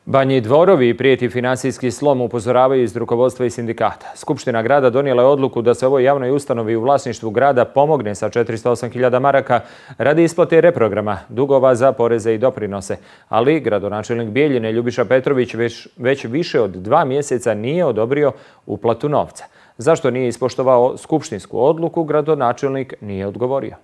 Banji Dvorovi prijeti finansijski slom, upozoravaju iz rukovodstva i sindikata. Skupština grada donijela je odluku da se ovoj javnoj ustanovi u vlasništvu grada pomogne sa 408.000 maraka radi isplate reprograma dugova za poreze i doprinose. Ali gradonačelnik Bijeljine Ljubiša Petrović već više od 2 mjeseca nije odobrio uplatu novca. Zašto nije ispoštovao skupštinsku odluku, gradonačelnik nije odgovorio.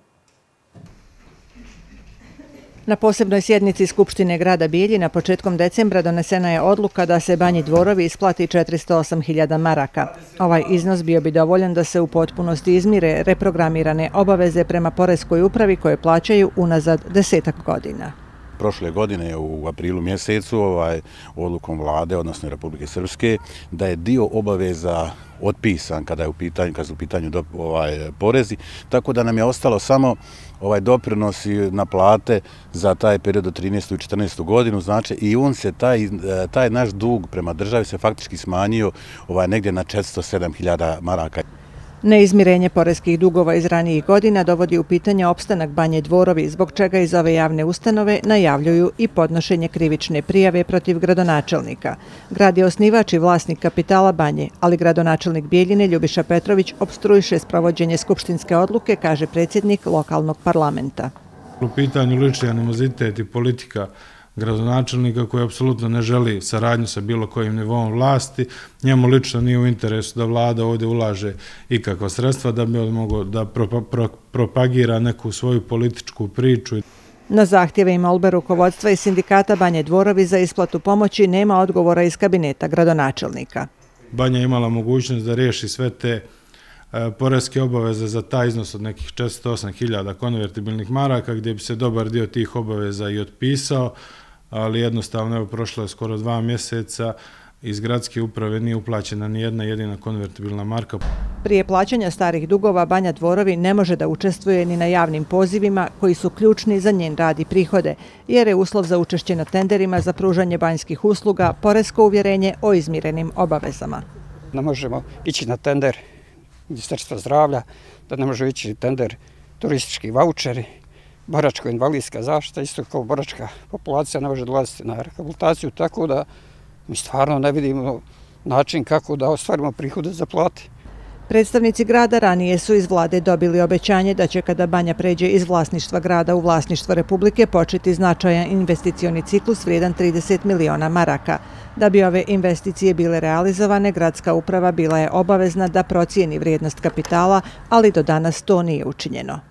Na posebnoj sjednici Skupštine grada Bijeljina početkom decembra donesena je odluka da se Banji Dvorovi isplati 408.000 maraka. Ovaj iznos bio bi dovoljan da se u potpunosti izmire reprogramirane obaveze prema poreskoj upravi koje plaćaju unazad 10 godina. Prošle godine u aprilu mjesecu odlukom vlade, odnosno Republike Srpske, da je dio obaveza otpisan kada su u pitanju porezi, tako da nam je ostalo samo doprinosi na plate za taj period od 13. i 14. godinu, znači i on se taj naš dug prema državi se faktički smanjio negdje na 407.000 maraka. Neizmirenje poreskih dugova iz ranijih godina dovodi u pitanje opstanak Banje Dvorovi, zbog čega iz ove javne ustanove najavljuju i podnošenje krivične prijave protiv gradonačelnika. Grad je osnivač i vlasnik kapitala Banje, ali gradonačelnik Bijeljine Ljubiša Petrović opstruiše sprovođenje skupštinske odluke, kaže predsjednik lokalnog parlamenta. U pitanju lični animozitet i politika gradonačelnika koji apsolutno ne želi saradnju sa bilo kojim nivom vlasti. Njemu lično nije u interesu da vlada ovdje ulaže ikakva sredstva da bi on mogao da propagira neku svoju političku priču. Na zahtjeve i molbe rukovodstva i sindikata Banje Dvorovi za isplatu pomoći nema odgovora iz kabineta gradonačelnika. Banja je imala mogućnost da riješi sve te poreske obaveze za taj iznos od nekih 408.000 konvertibilnih maraka, gdje bi se dobar dio tih obaveza i otpisao, ali jednostavno evo prošlo je skoro 2 mjeseca, iz gradske uprave nije uplaćena ni jedna jedina konvertibilna marka. Prije plaćanja starih dugova Banja Dvorovi ne može da učestvuje ni na javnim pozivima koji su ključni za njen rad i prihode, jer je uslov za učešće na tenderima za pružanje banjskih usluga poresko uvjerenje o izmirenim obavezama. Ne možemo ići na tender Ministarstva zdravlja, da ne može ići tender turistički vaučeri, boračko-invalidska zaštita, isto kao boračka populacija ne može dolaziti na rehabilitaciju, tako da mi stvarno ne vidimo način kako da ostvarimo prihode za plate. Predstavnici grada ranije su iz vlade dobili obećanje da će kada Banja pređe iz vlasništva grada u vlasništvo Republike početi značajan investicioni ciklus vrijedan 30 miliona maraka. Da bi ove investicije bile realizovane, gradska uprava bila je obavezna da procijeni vrijednost kapitala, ali do danas to nije učinjeno.